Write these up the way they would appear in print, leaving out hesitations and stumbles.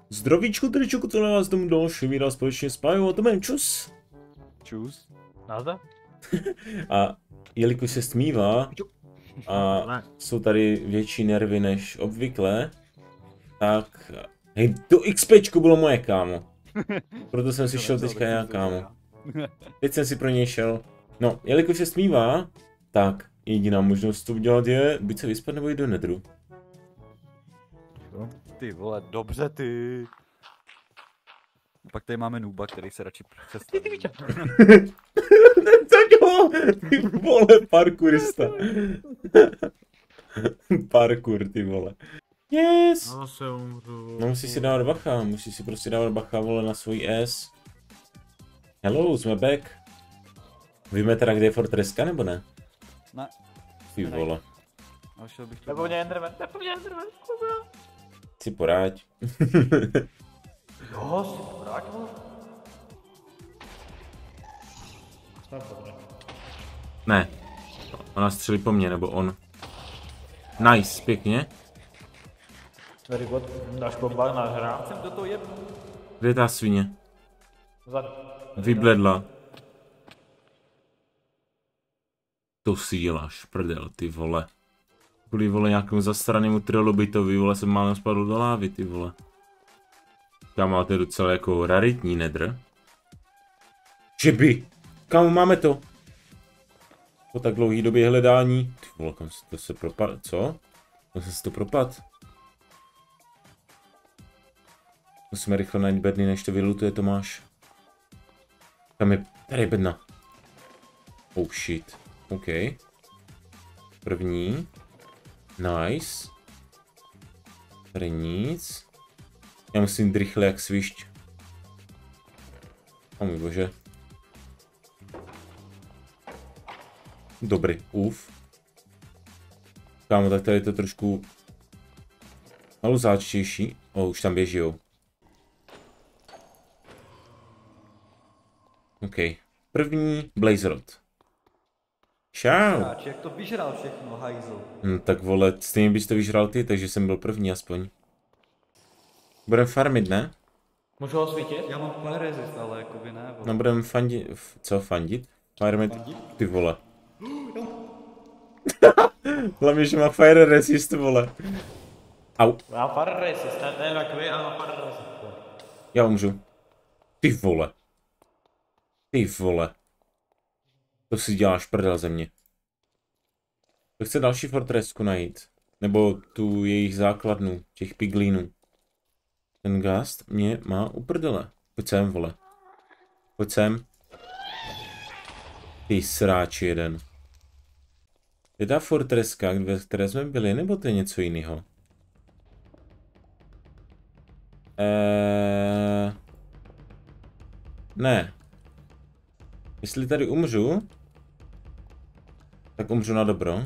Zdravíčku, tričku, to na vás domů další vydal společně s Pájou a Tomem, čus. Čus. Nazdar. A jelikož se stmívá a jsou tady větší nervy než obvykle, tak hej, to XPčko bylo moje, kámo. Proto jsem si šel teďka já, kámo. Teď jsem si pro něj šel. No, jelikož se stmívá, tak jediná možnost to udělat je buď se vyspat nebo jít do nedru. Ty vole, dobře ty. Pak tady máme Nuba, který se radši přestaví. Ty vole, parkourista. Parkour, ty vole. Yes! No musíš si dávat bacha, musíš si prostě dávat bacha, vole, na svůj S. Hello, jsme back. Víme teda, kde je Fortresska, nebo ne? Ne. Ty vole. Nebo mě Enderman, Si poráď. Jo, si poráď, vole. Ne. Ona střelí po mně, nebo on. Nice, pěkně. Very good. Dáš bomba na hra. Jsem do toho jednu. Kde je ta svině? Vzadu. Vybledla. To si děláš, prdel, ty vole. Kvůli, vole, nějakému zasranému trilobitovi, vole, jsem málem spadl do lávy, ty vole. Tam máte docela jako raritní nedr. Že by! Kámo, máme to! Po tak dlouhý době hledání. Ty vole, kam se to se propad... Co? Kam se to propad? Musíme rychle najít bedny, než to vylutuje Tomáš. Tam je... Tady je bedna. Oh shit. OK. První. Nice. Tady nic. Já musím jít rychle jak svišť. O můj bože. Dobrý, uf. Kámo, tak tady je to trošku haluzáčtější. O, už tam běžijou. OK. První Blaze Rod. Čau. Jak to vyžral všechno, hajzl. Tak vole, stejně bys to vyžral ty, takže jsem byl první aspoň. Budem farmit, ne? Můžu ho svítit? Já mám fire resist, ale jakoby ne, vole. No budem fandit, co fandit? Farmit, ty vole. Hlavně, že má fire resist, vole. Au. Já fire resist, ne takový, ale fire resist. Já umřu. Ty vole. Ty vole. To si děláš prdel ze mě. To chce další fortresku najít. Nebo tu jejich základnu, těch piglínů. Ten Ghast mě má u prdele. Pojď sem, vole. Pojď sem. Ty sráči jeden. Je ta fortreska, ve které jsme byli, nebo to je něco jiného? Ne. Jestli tady umřu, tak umřu na dobro.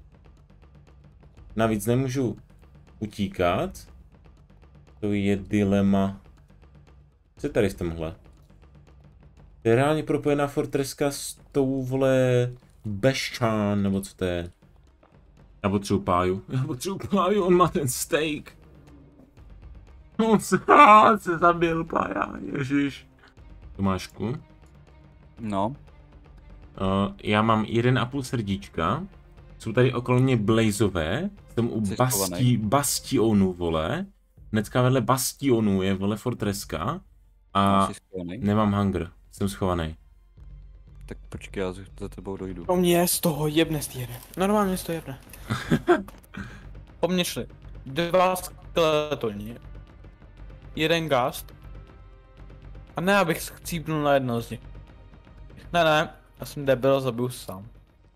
Navíc nemůžu utíkat. To je dilema. Co je tady v tomhle? To je reálně propojená fortreska s tou, vole, Beščán, nebo co to je? Já potřebuji Páju. On má ten steak. On se zabil, Pája, ježiš. Tomášku. No. Já mám 1,5 srdíčka. Jsou tady okolo mě blazové. Jsem u bastionu, vole. Hnedka vedle bastionu je, vole, fortreska. A nemám hunger. Jsem schovaný. Tak počkej, já za tebou dojdu. Po mně z toho jebne jeden. Normálně z toho jebne. Po mně šli 2 skeletoni. 1 Ghast. A ne, abych chcípnul na jedno z nich. Ne, já jsem debil, zabiju sám.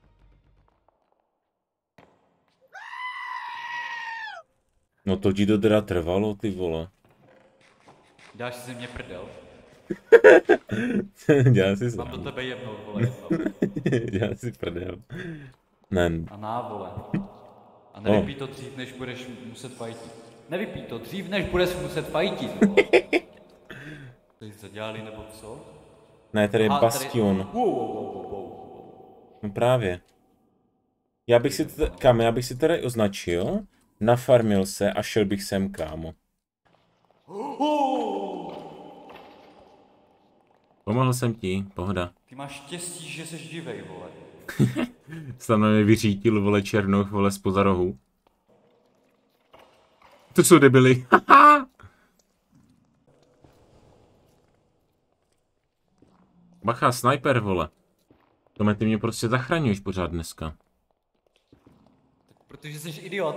No to ti to teda trvalo, ty vole. Dáš si ze mě prdel? Dělá si mám do tebe jednou, vole. Dělá si prdel. Ne. A na, vole. A nevypij to dřív, než budeš muset fajtit. Nevypij to dřív, než budeš muset fajtit, vole. To jsi zadělali, nebo co? Ne, tady je bastion. No právě. Já bych si tady označil, nafarmil se a šel bych sem, kámo. Pomohl jsem ti, pohoda. Ty máš štěstí, že jsi divej, vole. Tam na mě vyřítil, vole, černoch, vole, spoza rohu. To jsou debily. Bacha, sniper, vole. Tome, ty mě prostě zachraňuješ pořád dneska. Protože jsi idiot.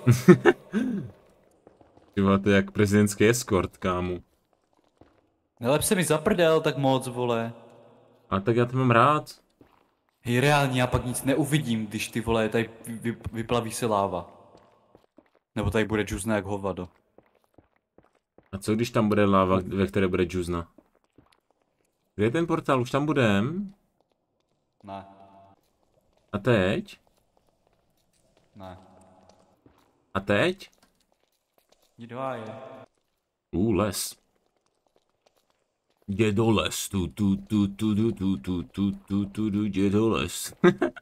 Ty vole, to je jak prezidentský escort, kámu. Nelep se mi zaprdel tak moc, vole. A tak já to mám rád. Hej, reálně já pak nic neuvidím, když ty vole, tady vyplaví se láva. Nebo tady bude džuzna jak hovado. A co když tam bude láva, ve které bude džuzna? Kde je ten portál? Už tam budem? Ne, A teď? ne. A teď? Jdi do háje. Les. Jde do les. Jde do les.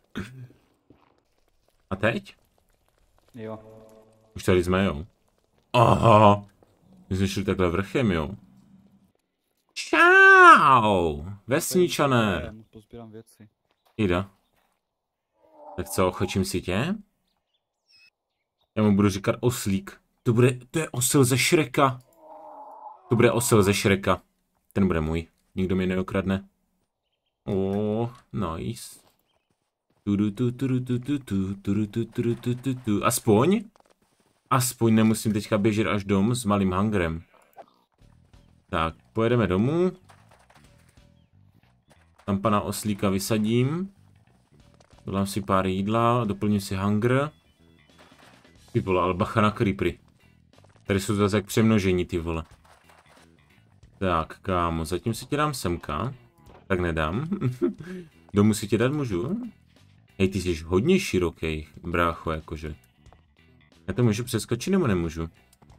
A teď? Jo. Už tady jsme, jo. Aha. My jsme šli takhle vrchem, jo. Čau. Vesničané. Pozbírám věci. Jde. Tak co, chočím si tě? Já mu budu říkat oslík. To je osil ze Shreka. To bude osil ze Shreka. Ten bude můj. Nikdo mi neokradne. Nice. Aspoň nemusím teďka běžet až domů s malým hangrem. Tak, pojedeme domů. Tam pana oslíka vysadím. Dodám si pár jídla, doplním si hangr. Ty vole, ale bacha na creepery. Tady jsou zase jak přemnožení, ty vole. Tak, kámo, zatím si tě dám semka. Tak nedám. Domů si tě dát můžu? Hej, ty jsi hodně široký, brácho, jakože. Já to můžu přeskočit nebo nemůžu?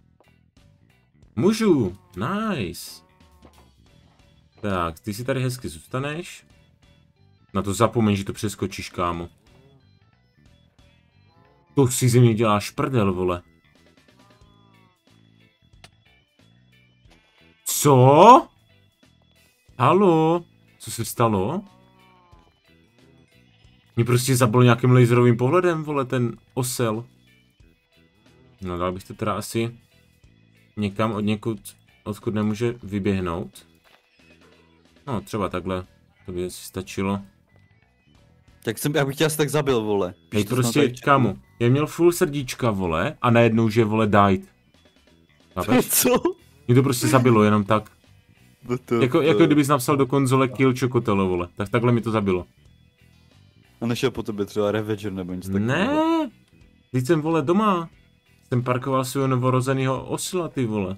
Můžu! Nice! Tak, ty si tady hezky zůstaneš. Na to zapomeň, že to přeskočíš, kámo. To si ze mě děláš prdel, vole. Co? Halo? Co se stalo? Mě prostě zabil nějakým laserovým pohledem, vole, ten osel. No, dal bych to teda asi někam od někud, odkud nemůže vyběhnout. No, třeba takhle. To by asi stačilo. Já bych tě asi tak zabil, vole. Hej, prostě, kámo, já měl full srdíčka, vole, a najednou, že, vole, died. Chápeš? Co? Mě to prostě zabilo, jenom tak. Jako kdybys napsal do konzole Kill Chocotelo, vole. Tak takhle mi to zabilo. A nešel po tobě třeba Ravager nebo něco takového? Ne, teď jsem, vole, doma. Jsem parkoval svého novorozenýho osla, ty vole.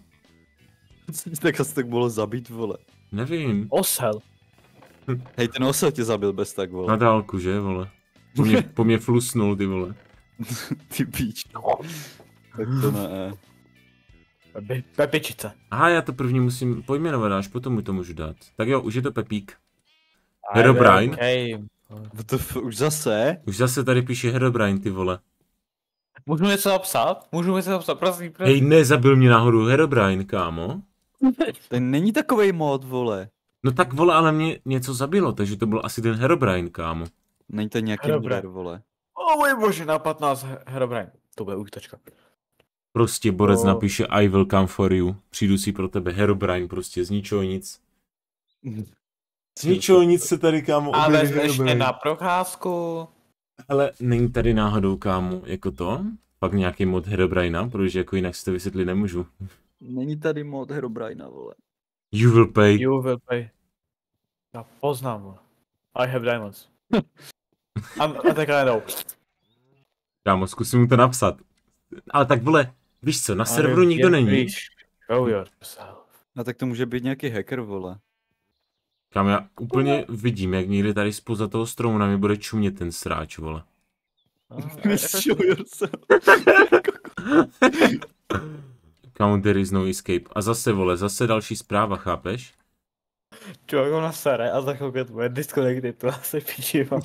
Tak asi tak bylo zabít, vole. Nevím. Osel. Hej, ten osel tě zabil bez tak, vole. Na dálku, že, vole. Po mě flusnul, ty vole. Ty píč. Tak to ne. Pepičice. Aha, já to první musím pojmenovat, až potom mu to můžu dát. Tak jo, už je to Pepík. Herobrine. Okay. Už zase? Už zase tady píše Herobrine, ty vole. Můžu něco napsat? Prosím. Hej, nezabil mě náhodou Herobrine, kámo. Ten není takovej mod, vole. No tak, vole, ale mě něco zabilo, takže to byl asi ten Herobrine, kámo. Není to nějaký modder, vole. O můj bože, na 15 Herobrine. To bude útočka. Prostě borec napíše I will come for you. Přijdu si pro tebe, Herobrine, prostě z ničeho nic. Z ničeho nic se tady, kámo, a vezmeš ještě na procházku. Ale není tady náhodou, kámo, jako to? Pak nějaký mod Herobrina, protože jako jinak si to vysvětlit nemůžu. Není tady mod Herobrina, vole. You will pay. You will pay. Já poznám, vole. I have diamonds. A tak no. Kámo, zkusím mu to napsat. Ale tak, vole, víš co, na serveru nikdo není. Show yourself. A tak to může být nějaký hacker, vole. Kámo, já úplně vidím, jak někde tady spoza toho stromu na mě bude čumět ten sráč, vole. Show yourself. Kámo, there is no escape. A zase, vole, zase další zpráva, chápeš? Člověk ho nasere a za chvilku to bude disconnected, to se píši vám.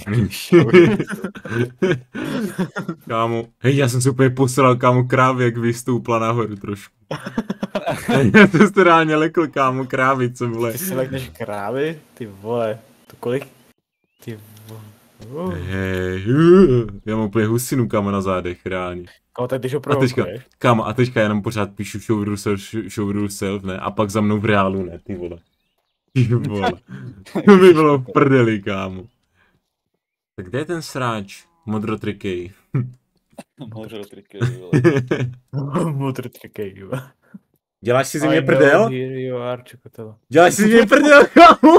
Kámo, hej, já jsem se úplně posral, kámo, krávě, jak vystoupla nahoru trošku. To jste reálně lekl, kámo, krávice, vole. Ty si lekneš krávy? Ty vole, to kolik? Ty vole. Hej, já mám úplně husinu, kámo, na zádech, reálně. Kámo, tak když ho A teďka, provokuješ. kámo, a teďka jenom pořád píšu show rule self, ne? A pak za mnou v reálu, ne, ty vole. Ty vole. To by bylo v prdeli, kámo. Tak kde je ten sráč? Modrotrikej. Můžu triky, Mudr trikej, jo. Děláš si ze mě I prdel? know, here you are, čekotelo. Děláš si ze mě prdel, kámo?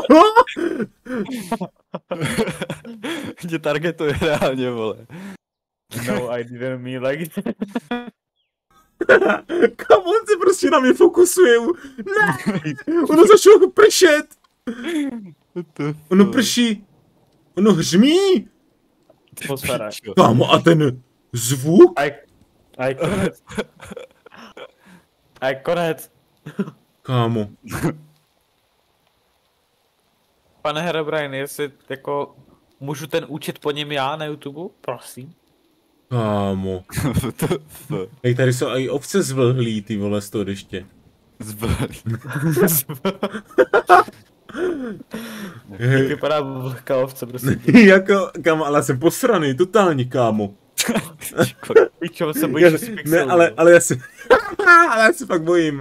Tě targetuje reálně, vole. No, I didn't mean like Kámo, on se prostě na mě fokusuje. Ne! Ono začalo pršet. Ono prší. Ono hřmí. atmosféra. Kámo, a ten zvuk? Aj konec. Aj konec. Kámo. Pane Herobrine, jestli jako můžu ten účet po něm já na YouTube? Prosím. Kámo. Hej, tady jsou i ovce zvlhlí, ty vole, z toho deště. Jak vypadá vlhká ovce, prostě. Jako, kámo, ale já jsem posraný, totálně, kámo. Pičo, se bojíš, že jsi pixel. Ne, ale já se... ale já se fakt bojím.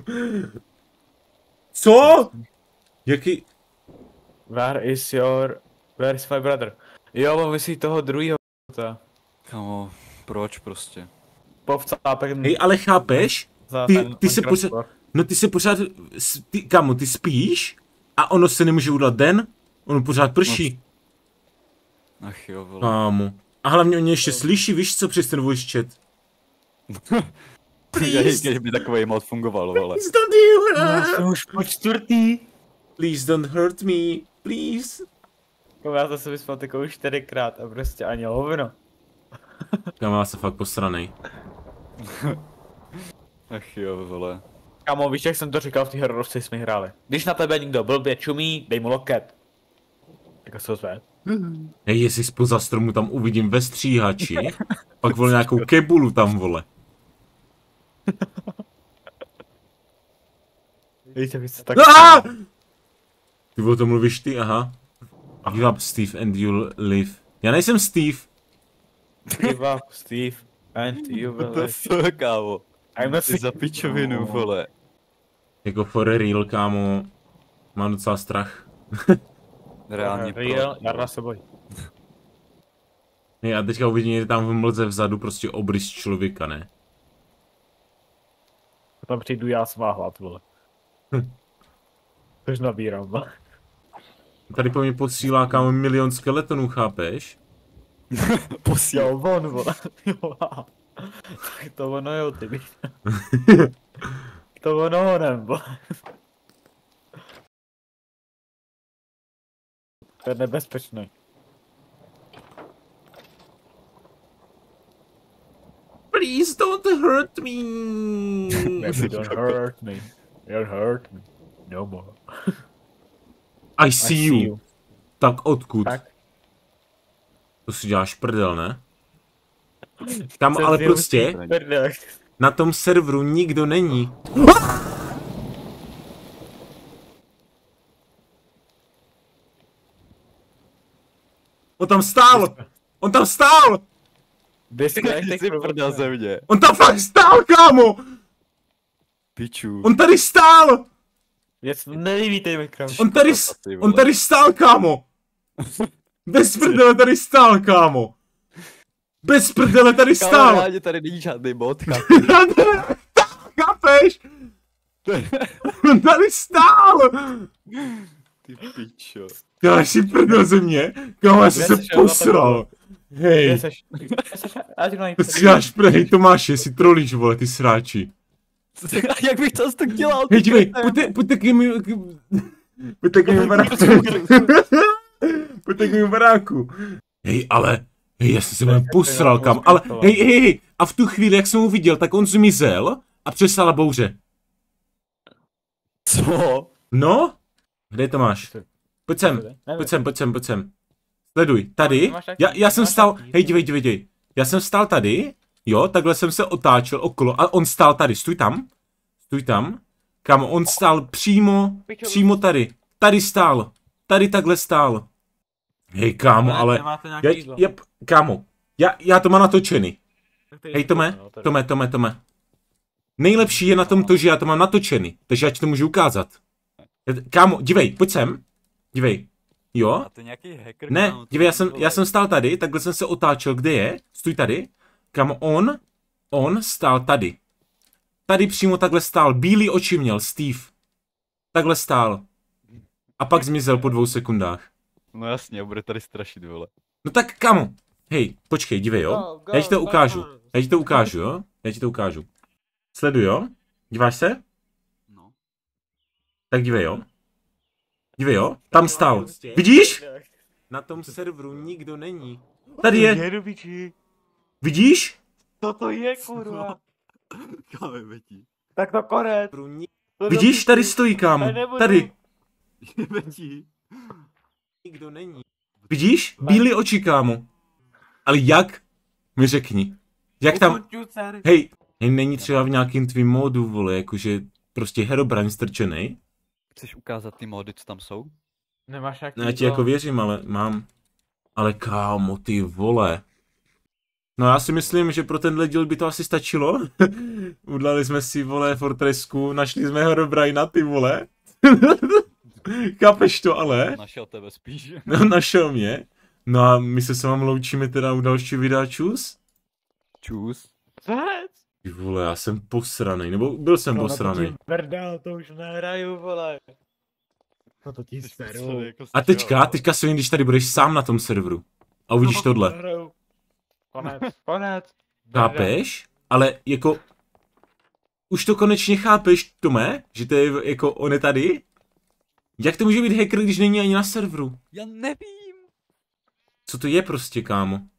Co? Jaký... Where is my brother? Jo, on myslí toho druhýho Kamo, proč prostě? povcápek. Hej, ale chápeš? Ty se pořád... No ty se pořád... Kámo, ty spíš? A ono se nemůže udělat den? Ono pořád prší. Ach jo, vole. Kámo. A hlavně oni ještě slyší, víš co, přes ten voice chat. Když by takový mod fungoval, vole. Please don't do that. Jsem už po čtvrtý. Please don't hurt me. Please. Já zase vyspal takovou 4krát a prostě ani hovno. Kámo, já jsem fakt posranej. Ach jo, vole. Kámo, víš, jak jsem to říkal v té hororovce, jsme hráli. Když na tebe někdo blbě čumí, dej mu loket. Jako se ozve. Hej, jestli spoza stromu tam uvidím ve stříhači, pak vole nějakou kebulu tam, vole. Víte, víš, co tak... Ah! Ty o tom mluvíš ty, aha. Give up, Steve, and you'll live. Já nejsem Steve. Give up, Steve, and you will What the live. fuck, kámo? I'm not Ty za pičovinu, vole. Jako for real, kámo. Mám docela strach. Reálně Real, Jarda se bojí. Hej, a teďka uvidím, že tam v mlze vzadu prostě obrys člověka, ne? Potom přijdu já svá hlad, vole. Což nabírám, vole. Tady po mě posílá, kámo, 1 000 000 skeletonů, chápeš? Jo, on, vole. Jo, tak to ono jo, ty bych. To ono honem, vole. To je nebezpečný. Please don't hurt me. Baby, don't hurt me. Don't hurt me. No more. I see you. Tak odkud? Tak. To si děláš prdel, ne? Tam ale prostě Prdele. na tom serveru nikdo není. On tam stál! On tam stál! Ty jsi prdel ze mě. On tam fakt stál, kámo! Piču. On tady stál! Věc, nelíbíte mi kram. On tady stál, kámo! Bez prdele tady stál, kámo! Bez prdele tady stál! Kamarádi, tady není žádný mod, Chápeš? On tady stál! Ty pičo. Děláš si prdel ze mě? Kámo, já jsem se posral. Hej, to si děláš prdel, Tomáši, si trolíš, vole, ty sráči. Jak bych to tak dělal? Hej, dívej, pojďte k mému baráku. Pojďte k mému baráku. Hej, ale, hej, já jsem se vám posral, kam, ale, hej, a v tu chvíli, jak jsem ho viděl, tak on zmizel a přestala bouře. Co? No? Kde je Tomáš? Pojď sem. Sleduj, tady, já jsem stál, hej, dívej. Já jsem stál tady, jo, takhle jsem se otáčel okolo a on stál tady, stůj tam. Stůj tam. Kámo, on stál přímo tady. Tady stál. Tady takhle stál. Hej, kámo, ale... Kámo, já to mám natočený. Hej, Tome. Nejlepší je na tom to, že já to mám natočený. Takže já ti to můžu ukázat. Kámo, dívej, pojď sem. Dívej. Jo? A to nějaký hacker? Ne, dívej, já jsem stál tady, takhle jsem se otáčel, kde je? Stůj tady. Kámo, on stál tady. Tady přímo takhle stál, bílý oči měl, Steve. Takhle stál. A pak zmizel po 2 sekundách. No jasně, bude tady strašit, vole. No tak, kámo, hej, počkej, dívej, jo? Já ti to ukážu, jo? Já ti to ukážu. Sleduj, jo? Díváš se? No. Tak dívej, jo? Dívej, jo? Tam stál. Vidíš? Na tom serveru nikdo není. Tady je. Vidíš? Co to je, kurva? Káme, Betí. Tak to konec. Vidíš? Tady stojí, kámo. Tady. Betí. Nikdo není. Vidíš? Bílý oči, kámo. Ale jak? Mi řekni. Jak tam... Hej, není třeba v nějakým tvým módu, vole, jakože prostě Herobrine strčenej? Chceš ukázat ty módy, co tam jsou? Nemáš jak. No, já ti jako věřím, ale mám. Ale kámo, ty vole. No já si myslím, že pro tenhle díl by to asi stačilo. Udlali jsme si, vole, Fortressku, našli jsme Herobrina, ty vole. Chápeš to, ale? Našel tebe spíš. No, našel mě. No a my se s vámi loučíme teda u dalšího videa, čus? Čus. Ty vole, já jsem posranej, nebo byl jsem posranej. Brdel, to už nehraju, vole. No to ti seru. A teďka se když tady budeš sám na tom serveru. A uvidíš tohle. Konec. Chápeš? Ale jako... Už to konečně chápeš, Tome? Že to je jako on je tady? Jak to může být hacker, když není ani na serveru? Já nevím. Co to je prostě, kámo?